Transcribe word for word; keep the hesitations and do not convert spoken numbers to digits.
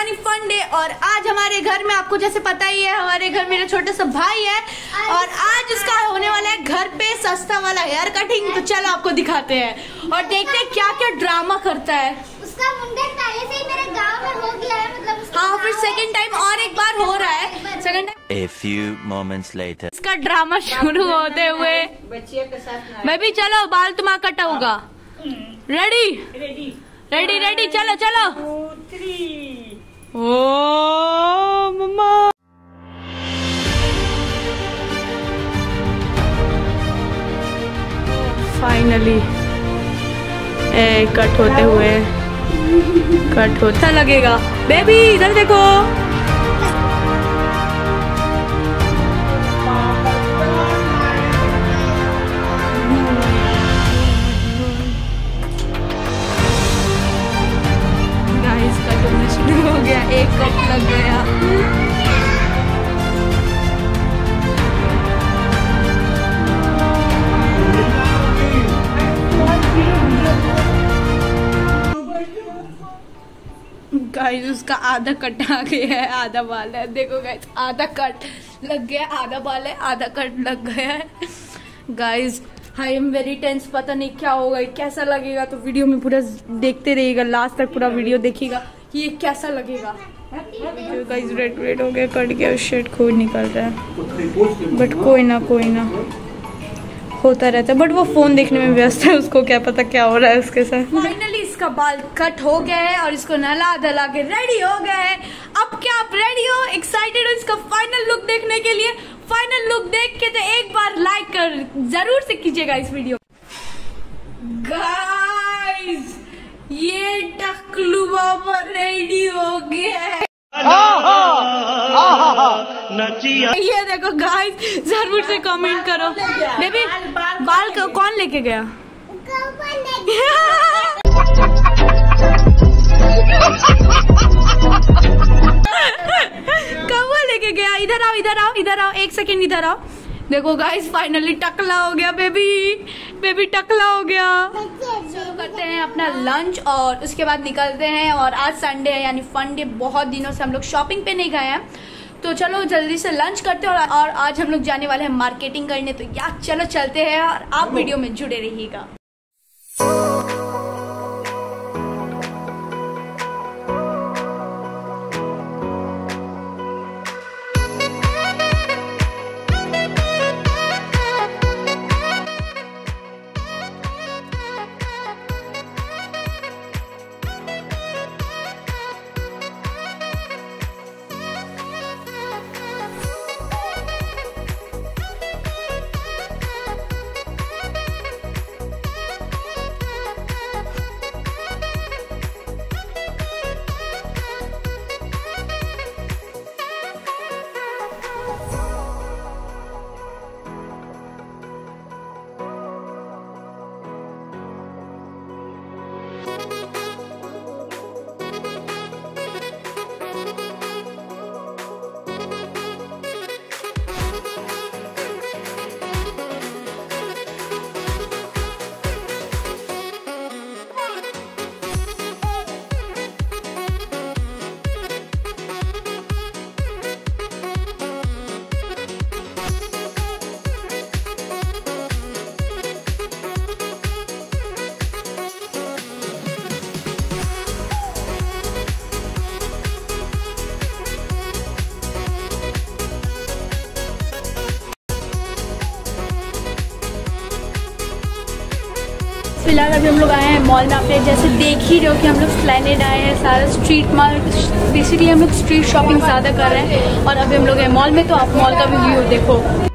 यानी fun day. और आज हमारे घर में, आपको जैसे पता ही है, हमारे घर मेरा छोटा सा भाई है और आज उसका होने वाला है घर पे सस्ता वाला हेयर कटिंग। तो चलो आपको दिखाते हैं और देखते हैं क्या क्या ड्रामा करता है। उसका मुंडन पहले से ही मेरे गांव में हो गया है, मतलब हाँ, फिर सेकंड टाइम और एक बार हो रहा है। Second time A few moments later. इसका ड्रामा शुरू होते हुए बच्चियों के साथ बेबी चलो, बाल तुम्हारा कटा होगा। रेडी रेडी रेडी रेडी, चलो चलो। थ्री ओ मम्मा, फाइनली कट होते हुए कट होता लगेगा। बेबी इधर देखो, गाइस कट होना शुरू हो गया, एक कट लग गया। गाइस उसका आधा कट आ गया है, आधा बाल है। देखो गाइस, आधा कट लग गया, आधा बाल है, आधा कट लग गया है। Guys I am very tense, पता नहीं क्या होगा, कैसा लगेगा। तो वीडियो में पूरा देखते रहिएगा, लास्ट तक पूरा वीडियो देखिएगा कि ये कैसा लगेगा। गाइस रेड रेड हो गया, कट गया, शर्ट खून निकल रहा है, बट कोई ना कोई ना, होता रहता है। बट वो फोन देखने में व्यस्त है, उसको क्या पता क्या हो रहा है उसके साथ। फाइनली इसका बाल कट हो गया है और इसको नहला धला के रेडी हो गया है। अब क्या आप रेडी हो, एक्साइटेड हो इसका फाइनल लुक देखने के लिए? फाइनल लुक देख के तो एक बार लाइक कर जरूर से कीजिएगा इस वीडियो। गाइस ये टकलू बाबा रेडी हो गया है। ये देखो गाइस, जरूर से कमेंट करो। बेबी बाल को कौन लेके गया? कौवा लेके गया। इधर आओ इधर आओ इधर आओ, एक सेकंड इधर आओ। देखो गाइस फाइनली टकला हो गया बेबी, बेबी टकला हो गया। शुरू करते हैं अपना लंच और उसके बाद निकलते हैं। और आज संडे है यानी फन डे, बहुत दिनों से हम लोग शॉपिंग पे नहीं गए हैं, तो चलो जल्दी से लंच करते हैं। और, और आज हम लोग जाने वाले हैं मार्केटिंग करने, तो यार चलो चलते हैं और आप वीडियो में जुड़े रहिएगा। फिलहाल अभी हम लोग आए हैं मॉल में। आपने जैसे देख ही रहे हो कि हम लोग स्प्लेनेड आए हैं, सारा स्ट्रीट मॉल, बेसिकली हम लोग स्ट्रीट शॉपिंग ज़्यादा कर रहे हैं। और अभी हम लोग हैं मॉल में, तो आप मॉल का भी व्यू देखो।